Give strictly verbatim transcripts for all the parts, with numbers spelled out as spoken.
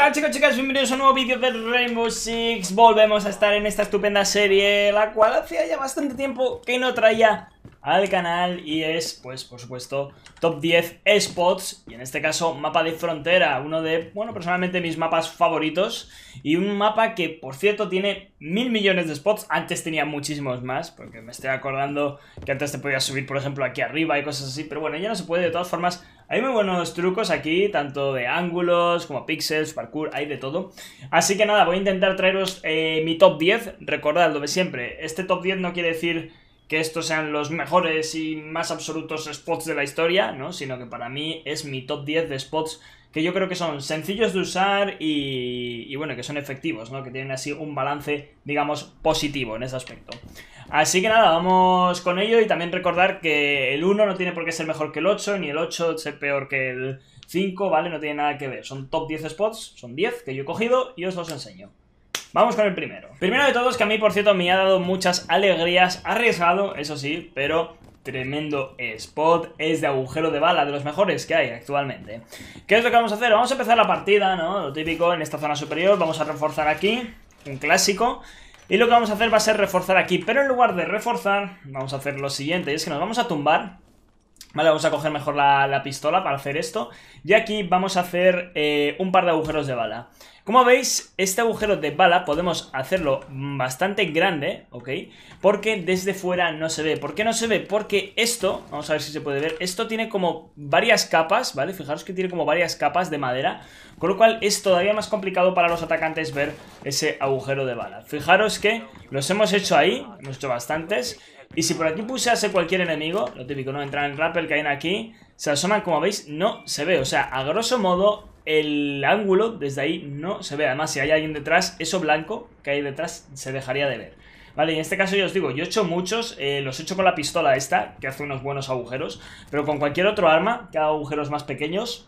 tal, chicos, chicas? Bienvenidos a un nuevo vídeo de Rainbow Six. Volvemos a estar en esta estupenda serie, la cual hacía ya bastante tiempo que no traía al canal, y es, pues, por supuesto, top diez spots, y en este caso, mapa de frontera, uno de, bueno, personalmente mis mapas favoritos, y un mapa que, por cierto, tiene mil millones de spots. Antes tenía muchísimos más, porque me estoy acordando que antes te podías subir, por ejemplo, aquí arriba y cosas así, pero bueno, ya no se puede. De todas formas, hay muy buenos trucos aquí, tanto de ángulos como pixels, parkour, hay de todo. Así que nada, voy a intentar traeros eh, mi top diez. Recordad lo de siempre, este top diez no quiere decir que estos sean los mejores y más absolutos spots de la historia, ¿no? Sino que para mí es mi top diez de spots que yo creo que son sencillos de usar y, y bueno, que son efectivos, ¿no? Que tienen así un balance, digamos, positivo en ese aspecto. Así que nada, vamos con ello. Y también recordar que el uno no tiene por qué ser mejor que el ocho, ni el ocho ser peor que el cinco, ¿vale? No tiene nada que ver. Son top diez spots, son diez que yo he cogido y os los enseño. Vamos con el primero. Primero de todos, que a mí, por cierto, me ha dado muchas alegrías. Arriesgado, eso sí, pero tremendo spot. Es de agujero de bala, de los mejores que hay actualmente. ¿Qué es lo que vamos a hacer? Vamos a empezar la partida, ¿no? Lo típico, en esta zona superior. Vamos a reforzar aquí, un clásico. Y lo que vamos a hacer va a ser reforzar aquí. Pero en lugar de reforzar, vamos a hacer lo siguiente. Y es que nos vamos a tumbar. Vale, vamos a coger mejor la, la pistola para hacer esto. Y aquí vamos a hacer eh, un par de agujeros de bala. Como veis, este agujero de bala podemos hacerlo bastante grande, ¿ok? Porque desde fuera no se ve. ¿Por qué no se ve? Porque esto, vamos a ver si se puede ver, esto tiene como varias capas, ¿vale? Fijaros que tiene como varias capas de madera, con lo cual es todavía más complicado para los atacantes ver ese agujero de bala. Fijaros que los hemos hecho ahí, hemos hecho bastantes. Y si por aquí pulsase cualquier enemigo, lo típico, ¿no? Entran en rappel, caen aquí, se asoman, como veis, no se ve. O sea, a grosso modo, el ángulo desde ahí no se ve. Además, si hay alguien detrás, eso blanco que hay detrás se dejaría de ver. Vale, y en este caso yo os digo, yo he hecho muchos, eh, los he hecho con la pistola esta, que hace unos buenos agujeros, pero con cualquier otro arma, que haga agujeros más pequeños,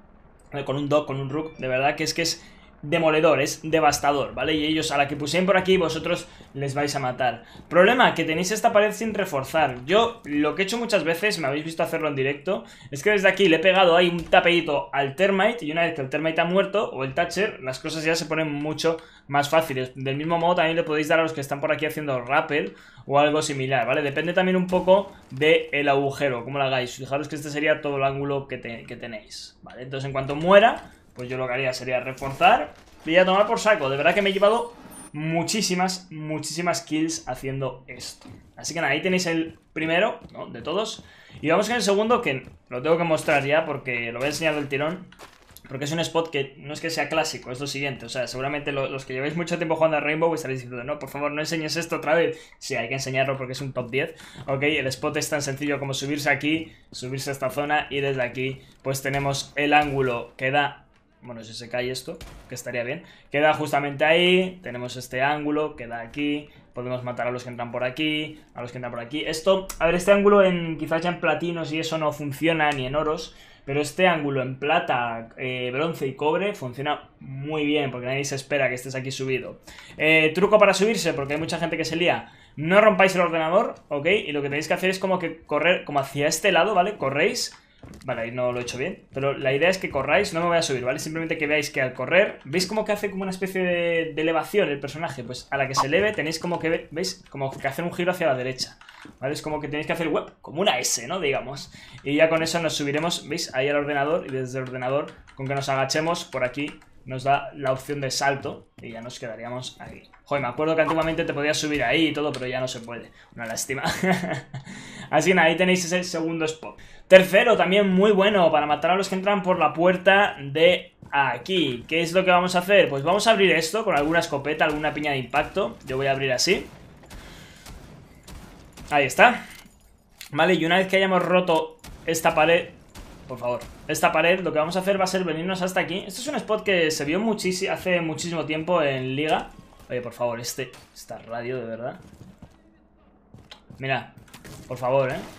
eh, con un dog, con un rook, de verdad que es que es demoledor, es devastador, ¿vale? Y ellos, a la que pusieron por aquí, vosotros les vais a matar. Problema, que tenéis esta pared sin reforzar. Yo, lo que he hecho muchas veces, me habéis visto hacerlo en directo, es que desde aquí le he pegado ahí un tapeíto al termite, y una vez que el termite ha muerto, o el thatcher, las cosas ya se ponen mucho más fáciles. Del mismo modo también le podéis dar a los que están por aquí haciendo rappel o algo similar, ¿vale? Depende también un poco del agujero, cómo lo hagáis. Fijaros que este sería todo el ángulo que, te, que tenéis, ¿vale? Entonces, en cuanto muera, pues yo lo que haría sería reforzar y a tomar por saco. De verdad que me he llevado muchísimas, muchísimas kills haciendo esto. Así que nada, ahí tenéis el primero, ¿no? De todos. Y vamos con el segundo, que lo tengo que mostrar ya porque lo voy a enseñar del tirón. Porque es un spot que no es que sea clásico, es lo siguiente. O sea, seguramente lo, los que lleváis mucho tiempo jugando a Rainbow estaréis diciendo, no, por favor, no enseñes esto otra vez. Sí, hay que enseñarlo porque es un top diez. Ok, el spot es tan sencillo como subirse aquí, subirse a esta zona, y desde aquí pues tenemos el ángulo que da... Bueno, si se cae esto, que estaría bien. Queda justamente ahí, tenemos este ángulo, queda aquí. Podemos matar a los que entran por aquí, a los que entran por aquí. Esto, a ver, este ángulo en quizás ya en platinos y eso no funciona, ni en oros. Pero este ángulo en plata, eh, bronce y cobre funciona muy bien, porque nadie se espera que estés aquí subido. Eh, truco para subirse, porque hay mucha gente que se lía. No rompáis el ordenador, ¿ok? Y lo que tenéis que hacer es como que correr como hacia este lado, ¿vale? Corréis. Vale, ahí no lo he hecho bien, pero la idea es que corráis, no me voy a subir, ¿vale? Simplemente que veáis que al correr, ¿veis como que hace como una especie de, de elevación el personaje? Pues a la que se eleve tenéis como que, ¿veis? Como que hacer un giro hacia la derecha, ¿vale? Es como que tenéis que hacer web, como una S, ¿no? Digamos. Y ya con eso nos subiremos, ¿veis? Ahí al ordenador, y desde el ordenador, con que nos agachemos por aquí, nos da la opción de salto y ya nos quedaríamos ahí. Joder, me acuerdo que antiguamente te podías subir ahí y todo, pero ya no se puede. Una lástima. Así que nada, ahí tenéis ese segundo spot. Tercero, también muy bueno para matar a los que entran por la puerta de aquí. ¿Qué es lo que vamos a hacer? Pues vamos a abrir esto con alguna escopeta, alguna piña de impacto. Yo voy a abrir así. Ahí está. Vale, y una vez que hayamos roto esta pared... Por favor, esta pared, lo que vamos a hacer va a ser venirnos hasta aquí. Esto es un spot que se vio muchísimo, hace muchísimo tiempo en Liga. Oye, por favor, este, esta radio, de verdad. Mira, por favor, eh.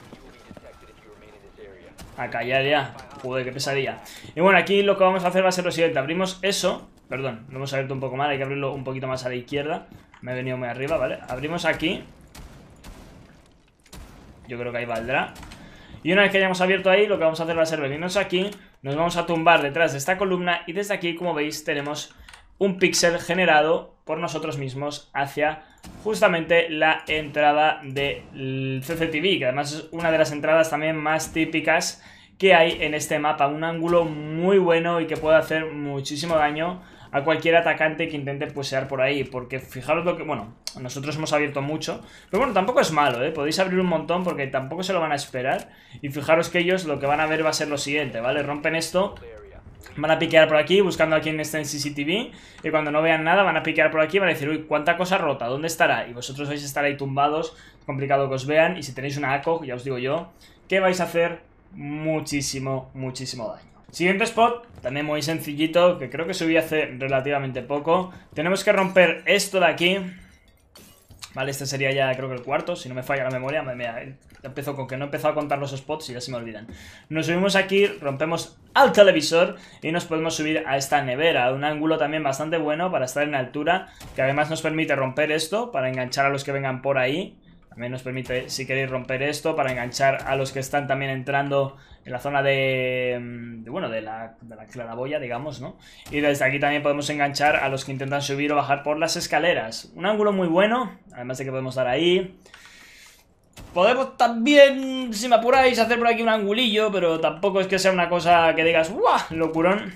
A callar ya. Joder, qué pesadilla. Y bueno, aquí lo que vamos a hacer va a ser lo siguiente. Abrimos eso. Perdón, lo hemos abierto un poco mal. Hay que abrirlo un poquito más a la izquierda. Me he venido muy arriba, ¿vale? Abrimos aquí. Yo creo que ahí valdrá. Y una vez que hayamos abierto ahí, lo que vamos a hacer va a ser venirnos aquí, nos vamos a tumbar detrás de esta columna y desde aquí, como veis, tenemos un píxel generado por nosotros mismos hacia justamente la entrada del C C T V, que además es una de las entradas también más típicas que hay en este mapa, un ángulo muy bueno y que puede hacer muchísimo daño a cualquier atacante que intente pusear por ahí, porque fijaros lo que, bueno, nosotros hemos abierto mucho, pero bueno, tampoco es malo, ¿eh? Podéis abrir un montón porque tampoco se lo van a esperar, y fijaros que ellos lo que van a ver va a ser lo siguiente, ¿vale? Rompen esto, van a piquear por aquí buscando a quien esté en C C T V, y cuando no vean nada van a piquear por aquí y van a decir, uy, cuánta cosa rota, ¿dónde estará? Y vosotros vais a estar ahí tumbados, es complicado que os vean, y si tenéis una A C O, ya os digo yo, que vais a hacer muchísimo, muchísimo daño. Siguiente spot, también muy sencillito, que creo que subí hace relativamente poco. Tenemos que romper esto de aquí. Vale, este sería ya creo que el cuarto, si no me falla la memoria. Mira, empezó con que no he empezado a contar los spots y ya se me olvidan. Nos subimos aquí, rompemos al televisor y nos podemos subir a esta nevera. Un ángulo también bastante bueno para estar en altura, que además nos permite romper esto para enganchar a los que vengan por ahí. También nos permite, si queréis, romper esto para enganchar a los que están también entrando en la zona de, de bueno, de la, de la claraboya, digamos, ¿no? Y desde aquí también podemos enganchar a los que intentan subir o bajar por las escaleras. Un ángulo muy bueno, además de que podemos dar ahí. Podemos también, si me apuráis, hacer por aquí un angulillo, pero tampoco es que sea una cosa que digas, ¡guau!, locurón.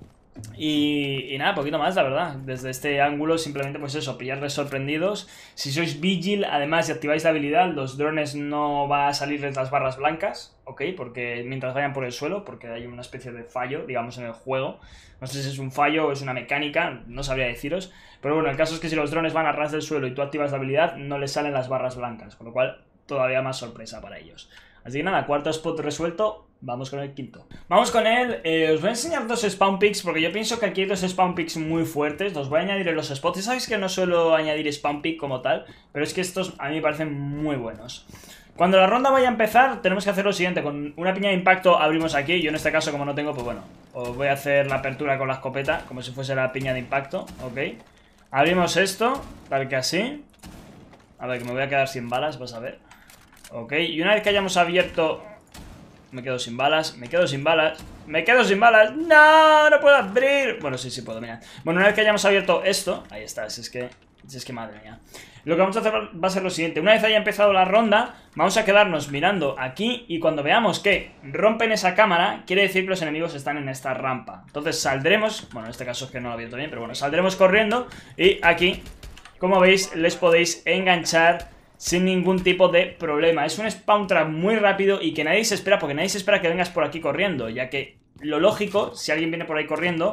Y, y nada, poquito más, la verdad. Desde este ángulo simplemente pues eso, pillarles sorprendidos. Si sois Vigil, además, y activáis la habilidad, los drones no va a salirles las barras blancas, ¿ok? Porque mientras vayan por el suelo, porque hay una especie de fallo, digamos, en el juego. No sé si es un fallo o es una mecánica, no sabría deciros. Pero bueno, el caso es que si los drones van a ras del suelo y tú activas la habilidad, no les salen las barras blancas, con lo cual todavía más sorpresa para ellos. Así que nada, cuarto spot resuelto. Vamos con el quinto. Vamos con él. Eh, os voy a enseñar dos spawn picks porque yo pienso que aquí hay dos spawn picks muy fuertes. Los voy a añadir en los spots. Ya sabéis que no suelo añadir spawn pick como tal, pero es que estos a mí me parecen muy buenos. Cuando la ronda vaya a empezar, tenemos que hacer lo siguiente. Con una piña de impacto abrimos aquí. Yo en este caso, como no tengo, pues bueno, os voy a hacer la apertura con la escopeta, como si fuese la piña de impacto. Ok. Abrimos esto, tal que así. A ver, que me voy a quedar sin balas, vas a ver. Ok, y una vez que hayamos abierto... Me quedo sin balas, me quedo sin balas, me quedo sin balas. ¡No! ¡No puedo abrir! Bueno, sí, sí puedo, mira. Bueno, una vez que hayamos abierto esto... Ahí está, si es que... Si es que madre mía. Lo que vamos a hacer va a ser lo siguiente. Una vez haya empezado la ronda, vamos a quedarnos mirando aquí. Y cuando veamos que rompen esa cámara, quiere decir que los enemigos están en esta rampa. Entonces saldremos... Bueno, en este caso es que no lo he abierto bien, pero bueno, saldremos corriendo. Y aquí, como veis, les podéis enganchar sin ningún tipo de problema. Es un spawn trap muy rápido y que nadie se espera, porque nadie se espera que vengas por aquí corriendo, ya que lo lógico, si alguien viene por ahí corriendo,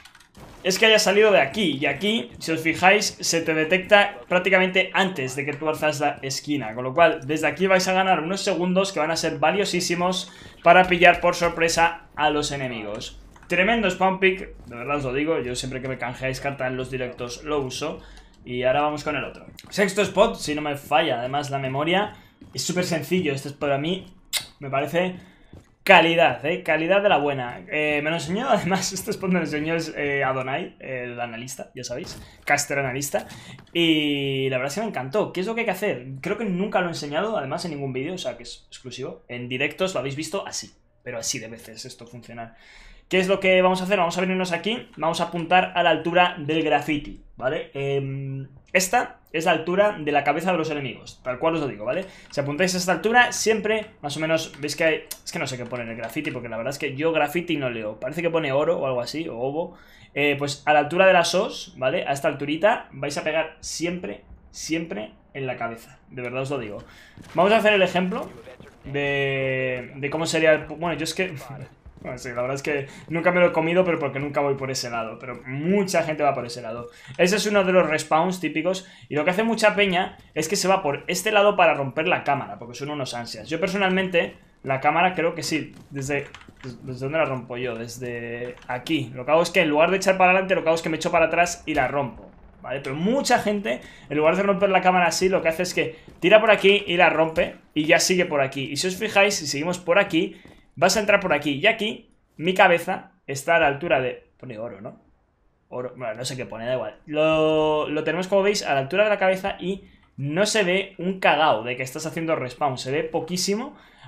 es que haya salido de aquí. Y aquí, si os fijáis, se te detecta prácticamente antes de que tú alzas la esquina. Con lo cual, desde aquí vais a ganar unos segundos que van a ser valiosísimos para pillar por sorpresa a los enemigos. Tremendo spawn pick, de verdad os lo digo. Yo siempre que me canjeáis carta en los directos lo uso. Y ahora vamos con el otro. Sexto spot, si no me falla además la memoria. Es súper sencillo, este spot a mí me parece calidad, ¿eh? Calidad de la buena. eh, Me lo enseñó, además este spot me lo enseñó es, eh, Adonai, el analista, ya sabéis, caster analista. Y la verdad es que me encantó. ¿Qué es lo que hay que hacer? Creo que nunca lo he enseñado, además en ningún vídeo, o sea que es exclusivo. En directos lo habéis visto así, pero así de veces esto funciona. ¿Qué es lo que vamos a hacer? Vamos a venirnos aquí, vamos a apuntar a la altura del graffiti, ¿vale? Eh, esta es la altura de la cabeza de los enemigos, tal cual os lo digo, ¿vale? Si apuntáis a esta altura, siempre, más o menos, veis que hay... Es que no sé qué pone en el graffiti, porque la verdad es que yo graffiti no leo. Parece que pone oro o algo así, o ovo. Eh, pues a la altura de las os, ¿vale? A esta alturita vais a pegar siempre, siempre en la cabeza. De verdad os lo digo. Vamos a hacer el ejemplo de, de cómo sería el... Bueno, yo es que... Bueno, sí, la verdad es que nunca me lo he comido, pero porque nunca voy por ese lado. Pero mucha gente va por ese lado. Ese es uno de los respawns típicos. Y lo que hace mucha peña es que se va por este lado para romper la cámara, porque son unos ansias. Yo personalmente, la cámara creo que sí. Desde... ¿Desde dónde la rompo yo? Desde aquí. Lo que hago es que en lugar de echar para adelante, lo que hago es que me echo para atrás y la rompo, ¿vale? Pero mucha gente, en lugar de romper la cámara así, lo que hace es que tira por aquí y la rompe y ya sigue por aquí. Y si os fijáis, si seguimos por aquí, vas a entrar por aquí. Y aquí, mi cabeza está a la altura de... Pone oro, ¿no? Oro, bueno, no sé qué pone, da igual. Lo, lo tenemos, como veis, a la altura de la cabeza y no se ve un cagao de que estás haciendo respawn. Se ve poquísimo.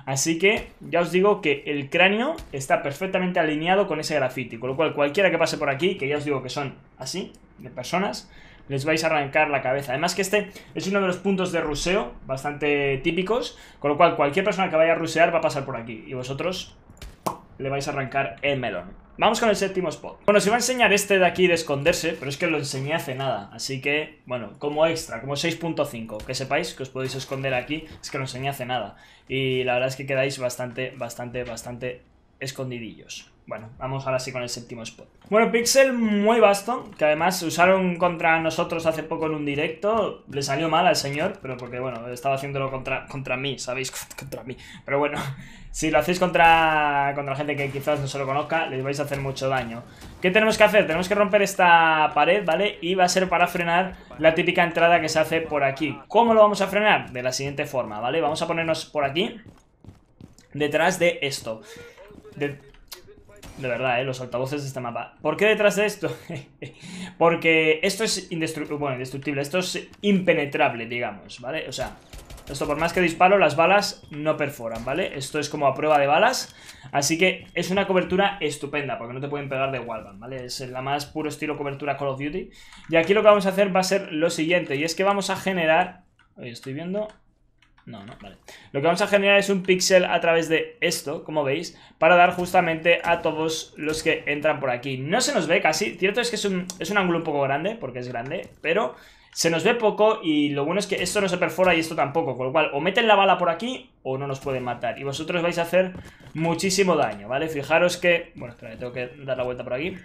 Así que ya os digo que el cráneo está perfectamente alineado con ese graffiti, con lo cual cualquiera que pase por aquí, que ya os digo que son así, de personas, les vais a arrancar la cabeza. Además que este es uno de los puntos de ruseo bastante típicos, con lo cual cualquier persona que vaya a rusear va a pasar por aquí y vosotros le vais a arrancar el melón. Vamos con el séptimo spot. Bueno, os iba a enseñar este de aquí de esconderse, pero es que lo enseñé hace nada. Así que, bueno, como extra, como seis punto cinco. Que sepáis que os podéis esconder aquí, es que lo enseñé hace nada. Y la verdad es que quedáis bastante, bastante, bastante escondidillos. Bueno, vamos ahora sí con el séptimo spot. Bueno, Pixel muy vasto, que además usaron contra nosotros hace poco en un directo. Le salió mal al señor, pero porque, bueno, estaba haciéndolo contra, contra mí, ¿sabéis? Contra mí. Pero bueno, si lo hacéis contra, contra gente que quizás no se lo conozca, les vais a hacer mucho daño. ¿Qué tenemos que hacer? Tenemos que romper esta pared, ¿vale? Y va a ser para frenar la típica entrada que se hace por aquí. ¿Cómo lo vamos a frenar? De la siguiente forma, ¿vale? Vamos a ponernos por aquí, detrás de esto. De... De verdad, eh, los altavoces de este mapa. ¿Por qué detrás de esto? Porque esto es indestructible, bueno, indestructible, esto es impenetrable, digamos, ¿vale? O sea, esto por más que disparo, las balas no perforan, ¿vale? Esto es como a prueba de balas, así que es una cobertura estupenda, porque no te pueden pegar de wallbang, ¿vale? Es la más puro estilo cobertura Call of Duty. Y aquí lo que vamos a hacer va a ser lo siguiente, y es que vamos a generar... Oye, estoy viendo... No, no, vale. Lo que vamos a generar es un píxel a través de esto, como veis, para dar justamente a todos los que entran por aquí. No se nos ve casi, cierto es que es un, es un ángulo un poco grande, porque es grande, pero se nos ve poco y lo bueno es que esto no se perfora y esto tampoco, con lo cual o meten la bala por aquí o no nos pueden matar. Y vosotros vais a hacer muchísimo daño, ¿vale? Fijaros que... Bueno, espera, tengo que dar la vuelta por aquí.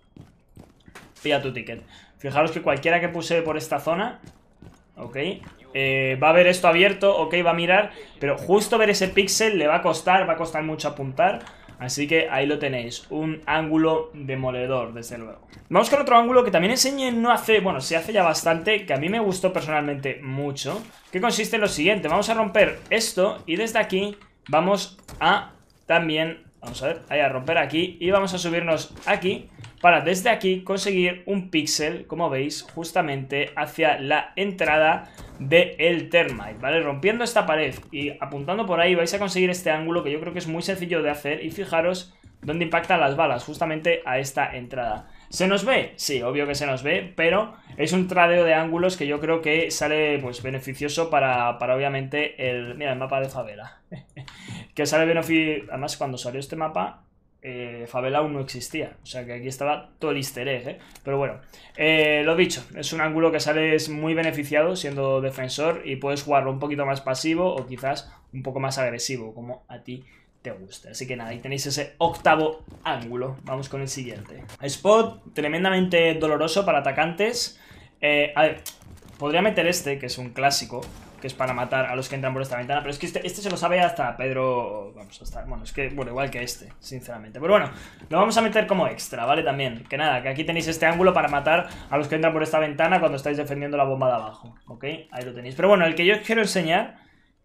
Pilla tu ticket. Fijaros que cualquiera que puse por esta zona... Ok, eh, va a ver esto abierto, ok, va a mirar, pero justo ver ese píxel le va a costar, va a costar mucho apuntar. Así que ahí lo tenéis, un ángulo demoledor, desde luego. Vamos con otro ángulo que también enseñé no hace, bueno, se hace ya bastante, que a mí me gustó personalmente mucho. Que consiste en lo siguiente, vamos a romper esto y desde aquí vamos a también, vamos a ver, ahí a romper aquí y vamos a subirnos aquí. Para desde aquí conseguir un píxel, como veis, justamente hacia la entrada del Termite, ¿vale? Rompiendo esta pared y apuntando por ahí vais a conseguir este ángulo que yo creo que es muy sencillo de hacer. Y fijaros dónde impactan las balas, justamente a esta entrada. ¿Se nos ve? Sí, obvio que se nos ve, pero es un tradeo de ángulos que yo creo que sale pues beneficioso para, para obviamente el... Mira, el mapa de favela. Que sale beneficioso... Además, cuando salió este mapa... Eh, favela aún no existía, o sea que aquí estaba todo el easter egg, ¿eh? Pero bueno, eh, lo dicho, es un ángulo que sales muy beneficiado siendo defensor y puedes jugarlo un poquito más pasivo o quizás un poco más agresivo, como a ti te guste. Así que nada, ahí tenéis ese octavo ángulo. Vamos con el siguiente. Spot tremendamente doloroso para atacantes. Eh, a ver, podría meter este, que es un clásico, que es para matar a los que entran por esta ventana, pero es que este, este se lo sabe hasta Pedro, vamos, hasta, bueno, es que, bueno, igual que este, sinceramente, pero bueno, lo vamos a meter como extra, ¿vale? También, que nada, que aquí tenéis este ángulo para matar a los que entran por esta ventana cuando estáis defendiendo la bomba de abajo, ¿ok? Ahí lo tenéis, pero bueno, el que yo os quiero enseñar,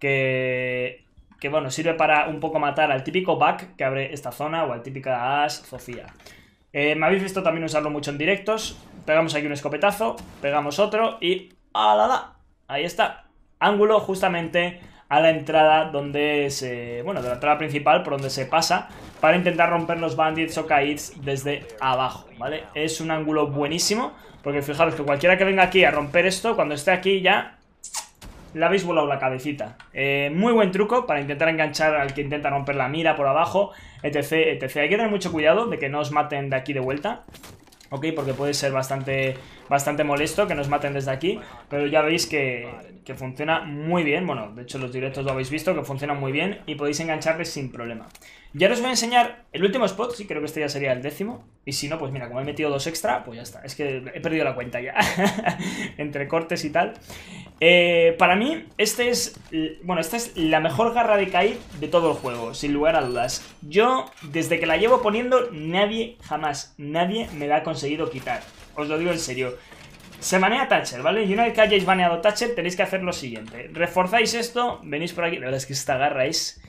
que, que bueno, sirve para un poco matar al típico back que abre esta zona, o al típico Ash, Sofía. Eh, me habéis visto también usarlo mucho en directos, pegamos aquí un escopetazo, pegamos otro y ¡alala! Ahí está. Ángulo justamente a la entrada donde se... Bueno, de la entrada principal por donde se pasa para intentar romper los bandits o kaids desde abajo, ¿vale? Es un ángulo buenísimo porque fijaros que cualquiera que venga aquí a romper esto, cuando esté aquí ya le habéis volado la cabecita. Eh, muy buen truco para intentar enganchar al que intenta romper la mira por abajo, etc, etcétera. Hay que tener mucho cuidado de que no os maten de aquí de vuelta. Ok, porque puede ser bastante, bastante molesto que nos maten desde aquí. Pero ya veis que, que funciona muy bien. Bueno, de hecho los directos lo habéis visto, que funciona muy bien y podéis engancharles sin problema. Ya os voy a enseñar el último spot, sí, creo que este ya sería el décimo. Y si no, pues mira, como he metido dos extra, pues ya está. Es que he perdido la cuenta ya, entre cortes y tal. eh, Para mí, este es, bueno, esta es la mejor garra de Kaid de todo el juego, sin lugar a dudas. Yo, desde que la llevo poniendo, nadie, jamás, nadie me la ha conseguido quitar. Os lo digo en serio. Se banea Thatcher, ¿vale? Y una vez que hayáis baneado Thatcher, tenéis que hacer lo siguiente. Reforzáis esto, venís por aquí. La verdad es que esta garra es...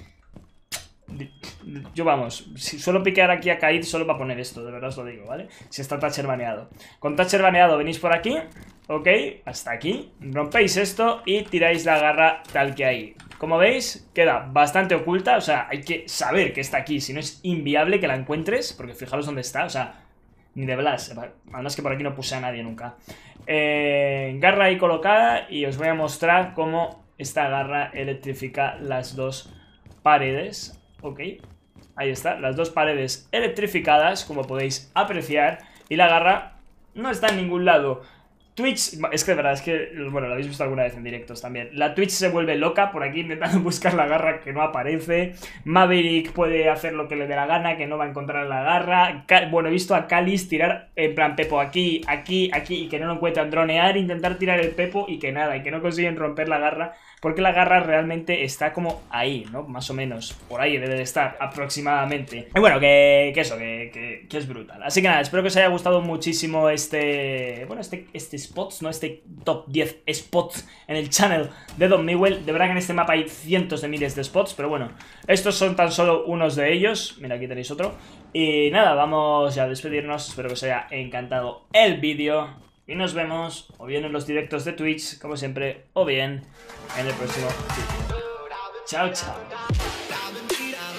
Yo vamos, si suelo piquear aquí a Kaid solo para poner esto, de verdad os lo digo, ¿vale? Si está Thatcher baneado. Con Thatcher baneado venís por aquí, ok, hasta aquí, rompéis esto y tiráis la garra tal que ahí. como veis, queda bastante oculta. O sea, hay que saber que está aquí, si no es inviable que la encuentres. Porque fijaros dónde está, o sea, ni de Blas. Además que por aquí no puse a nadie nunca. eh, Garra ahí colocada. Y os voy a mostrar cómo esta garra electrifica las dos paredes. Ok, ahí está, las dos paredes electrificadas, como podéis apreciar. Y la garra no está en ningún lado. Twitch, es que de verdad, es que, bueno, lo habéis visto alguna vez en directos también. La Twitch se vuelve loca por aquí intentando buscar la garra que no aparece. Maverick puede hacer lo que le dé la gana, que no va a encontrar la garra. Bueno, he visto a Calis tirar en plan Pepo aquí, aquí, aquí, y que no lo encuentran. Dronear, intentar tirar el Pepo y que nada, y que no consiguen romper la garra. Porque la garra realmente está como ahí, ¿no? Más o menos, por ahí debe de estar aproximadamente. Y bueno, que, que eso, que, que, que es brutal. Así que nada, espero que os haya gustado muchísimo este... Bueno, este, este spots, ¿no? Este top diez spots en el channel de Don Miguel. De verdad que en este mapa hay cientos de miles de spots, pero bueno, estos son tan solo unos de ellos. Mira, aquí tenéis otro. Y nada, vamos ya a despedirnos. Espero que os haya encantado el vídeo. Y nos vemos, o bien en los directos de Twitch, como siempre, o bien en el próximo vídeo. Chao, chao.